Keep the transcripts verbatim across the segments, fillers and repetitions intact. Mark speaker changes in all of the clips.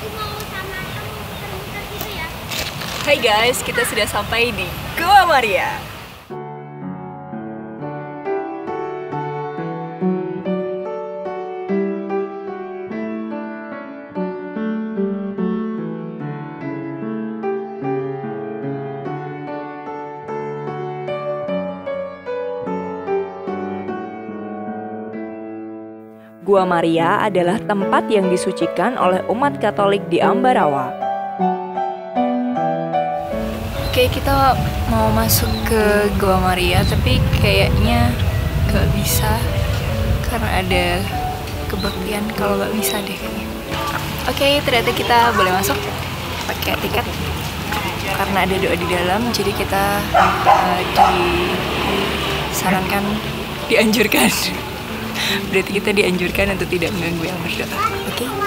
Speaker 1: Hai guys, kita sudah sampai di Gua Maria. Gua Maria adalah tempat yang disucikan oleh umat Katolik di Ambarawa. Oke, kita mau masuk ke Gua Maria, tapi kayaknya gak bisa karena ada kebaktian. Kalau gak bisa deh kayaknya. Oke, ternyata kita boleh masuk pakai tiket karena ada doa di dalam, jadi kita uh, disarankan, dianjurkan. Berarti kita dianjurkan untuk tidak mengganggu yang berdoa. Oke? Okay?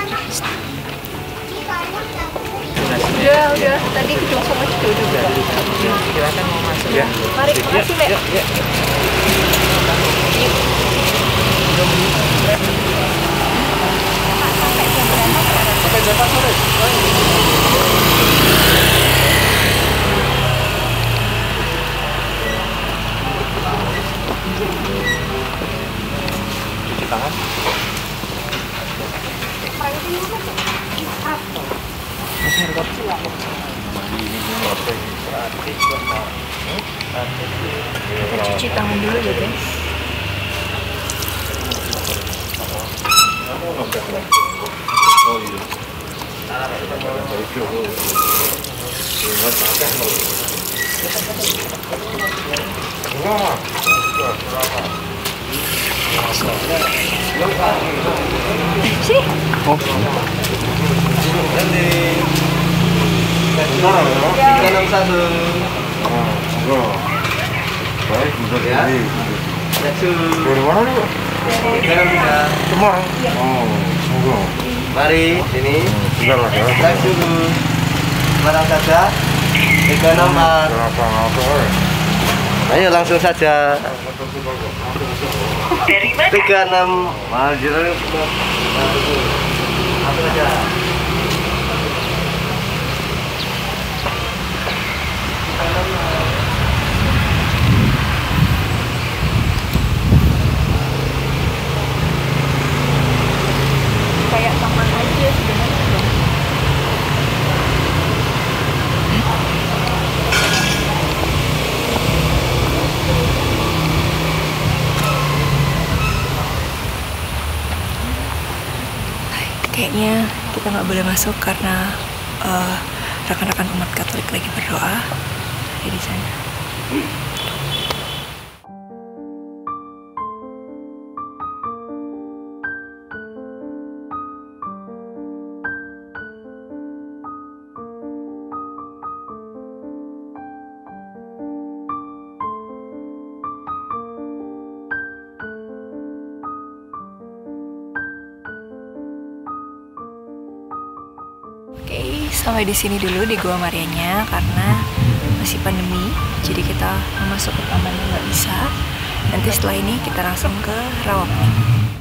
Speaker 1: Udah, udah. Tadi gedung sama juga udah.
Speaker 2: Silakan mau masuk. Ya.
Speaker 1: Mari, makasih, Mbak.
Speaker 2: Ya, ya.
Speaker 1: Sampai jam berapa?
Speaker 2: Sampai jam empat sore. Tangan.
Speaker 1: Kita cuci tangan dulu ya guys. Sini.
Speaker 2: Oh. tiga enam satu. Oh, baik, mudah ya. Dari mana nih, Pak? Dari Semarang. Oh, enggak. Mari sini. Sebentar lah ya. Tes dulu. Semarang saja. tiga enam empat. Ayo langsung saja. tiga enam Majir. Langsung aja.
Speaker 1: Kayak taman aja sebenarnya. Kayaknya kita nggak boleh masuk karena uh, rekan-rekan umat Katolik lagi berdoa di sana. Oke, sampai di sini dulu di Gua Marianya karena masih pandemi, jadi kita mau masuk ke tamannya nggak bisa. Nanti setelah ini kita langsung ke Rawakning.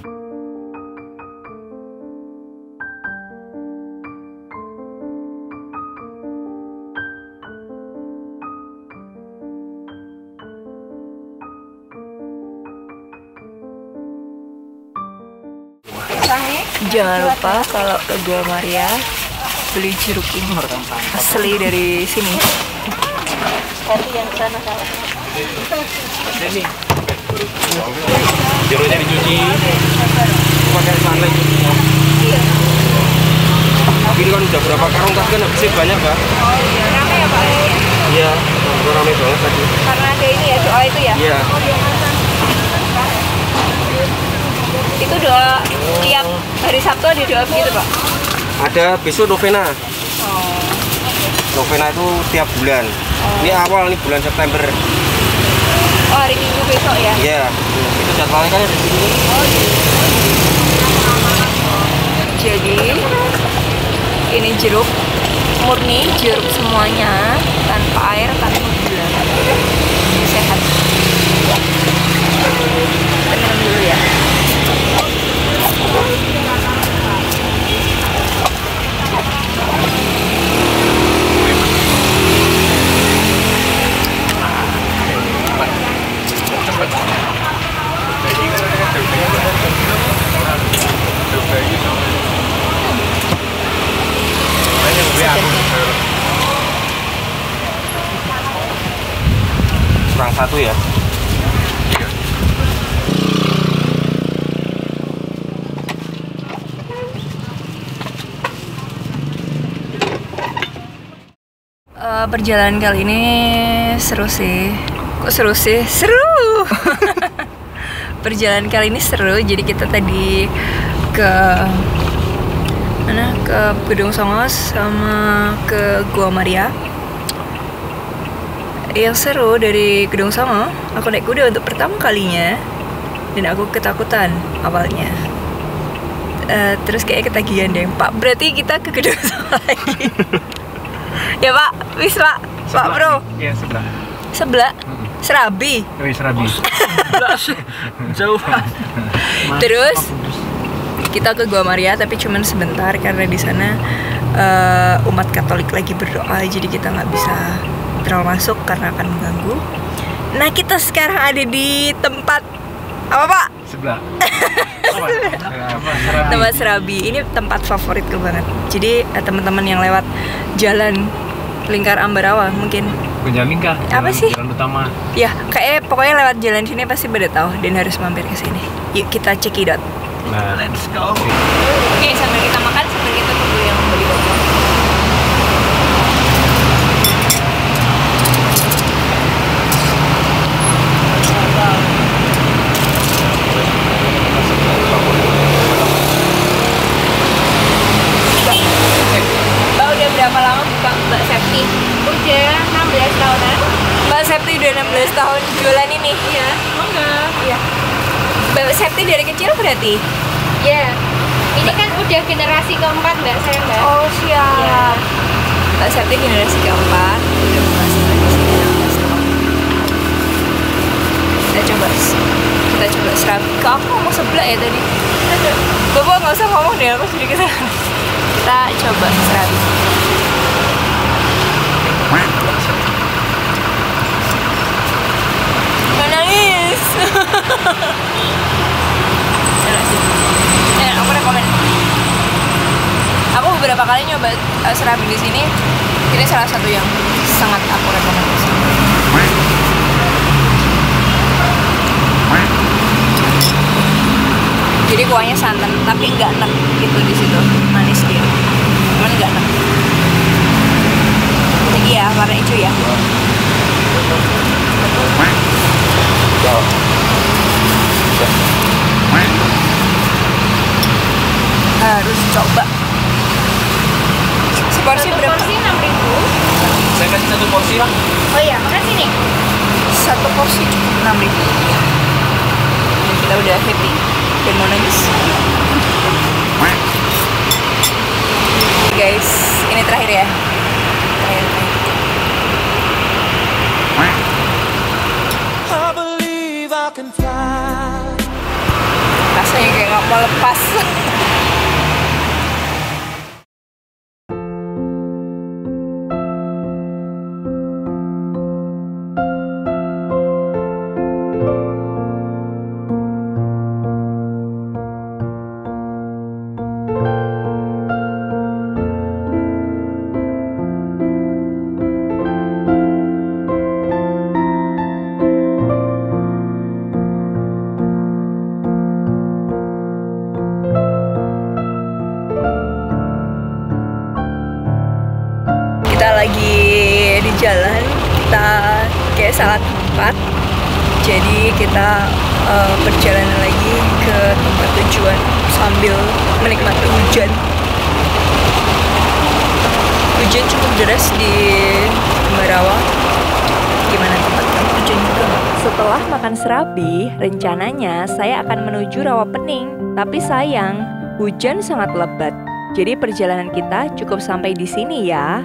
Speaker 1: Jangan lupa kalau ke Gua Maria beli jeruk ini asli dari sini. Tapi yang sana salah.
Speaker 2: Ini. Jeruknya dicuci. Pakai sunlight.
Speaker 1: Iya.
Speaker 2: Ini kan udah berapa karung tadi kan habisnya banyak, Pak?
Speaker 1: Oh iya, ramai ya Pak?
Speaker 2: Iya, ramai banget tadi.
Speaker 1: Karena ada ini ya, doa itu ya?
Speaker 2: Iya.
Speaker 1: Itu doa tiap hari Sabtu ada doa begitu Pak?
Speaker 2: Ada besok novena.
Speaker 1: Oh.
Speaker 2: Novena itu tiap bulan. Oh. Ini awal nih bulan September.
Speaker 1: Oh, hari Minggu besok ya?
Speaker 2: Iya. Itu jadwalnya kan ada di sini.
Speaker 1: Oh iya. Jadi ini jeruk murni, jeruk semuanya tanpa air, tanpa gula. Sehat. Minum dulu ya.
Speaker 2: satu ya.
Speaker 1: Uh, perjalanan kali ini seru sih. Kok seru sih? Seru! Perjalanan kali ini seru. Jadi kita tadi ke mana? Ke Gedung Songos sama ke Gua Maria. Yang seru dari Gedung Songo, aku naik kuda untuk pertama kalinya dan aku ketakutan awalnya. Uh, terus kayak ketagihan deh, Pak. Berarti kita ke Gedung Songo lagi. Ya Pak, wis Pak, Pak Bro.
Speaker 2: Iya sebelah.
Speaker 1: Sebelah, hmm. Serabi.
Speaker 2: Oh, Serabi. Jauh.
Speaker 1: Terus kita ke Gua Maria, tapi cuman sebentar karena di sana uh, umat Katolik lagi berdoa, jadi kita nggak bisa terlalu masuk karena akan mengganggu. Nah kita sekarang ada di tempat apa Pak?
Speaker 2: Sebelah.
Speaker 1: Tempat Serabi. Ini tempat favoritku banget. Jadi eh, teman-teman yang lewat jalan Lingkar Ambarawa mungkin.
Speaker 2: Bukan jalan lingkar.
Speaker 1: Apa
Speaker 2: jalan,
Speaker 1: sih?
Speaker 2: Jalan utama.
Speaker 1: Ya, kayak pokoknya lewat jalan sini pasti pada tahu dan harus mampir ke sini. Yuk kita cekidot.
Speaker 2: Nah, let's go.
Speaker 1: Oke, sambil kita makan, sambil kita tunggu yang beli botol. Berapa lama buka Mbak Septi?
Speaker 3: Udah enam belas tahunan.
Speaker 1: Mbak Septi udah enam belas tahun jualan ini?
Speaker 3: Iya. Oh enggak.
Speaker 1: Iya. Mbak Septi dari kecil berarti?
Speaker 3: Iya. Ini kan udah generasi keempat Mbak saya Mbak.
Speaker 1: Oh siap. Ya. Mbak Septi generasi keempat udah masuk lagi sini enam belas tahun. Kita coba, kita coba Serabi. Kok aku ngomong sebelah ya tadi? Bapak nggak usah ngomong deh, aku jadi kesana. Kita coba Serabi. Nangis. Enak sih. Enak, aku rekomen. Aku beberapa kali nyoba uh, Serabi di sini. Ini salah satu yang sangat aku rekomendasi. Jadi kuahnya santan, tapi nggak enak gitu di situ, manis dia, cuman nggak enak. Ini ya warna hijau ya. Harus coba. Seporsi berapa?
Speaker 3: Porsi enam ribu.
Speaker 2: Saya kasih satu porsi lah.
Speaker 3: Oh iya, makasih nih.
Speaker 1: Satu porsi cukup enam ribu. Kita udah happy dan mau nangis. Guys, ini terakhir ya. Terakhir, terakhir. Rasanya kayak nggak mau lepas. Kita lagi di jalan, kita kayak salah tempat, jadi kita uh, perjalanan lagi ke tempat tujuan sambil menikmati hujan. Hujan cukup deras di Ambarawa. Gimana tempat kamu hujan juga? Setelah makan Serabi, rencananya saya akan menuju Rawapening, tapi sayang hujan sangat lebat. Jadi perjalanan kita cukup sampai di sini ya.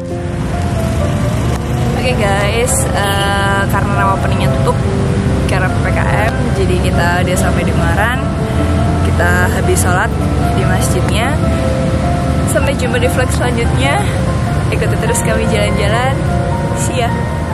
Speaker 1: Oke okay guys, uh, karena Rawapeningnya tutup karena P P K M, jadi kita udah sampai di Ungaran. Kita habis sholat di masjidnya. Sampai jumpa di vlog selanjutnya. Ikuti terus kami jalan-jalan. See ya.